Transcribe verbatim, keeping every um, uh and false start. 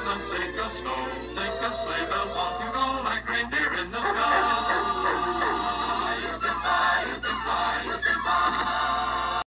Christmas, think of snow. Think of sleigh bells, off you go like reindeer in the sky.